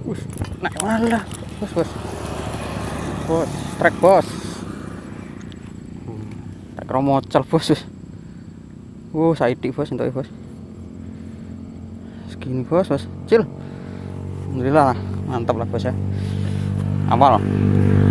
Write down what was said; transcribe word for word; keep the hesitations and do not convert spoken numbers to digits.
Wih, naik malah, bos, bos, bos, trek bos, trek romocel bos, bos. Wow, saiki bos, untuk bos, segini bos, bos, cil, alhamdulillah lah, mantap lah bos ya, awal.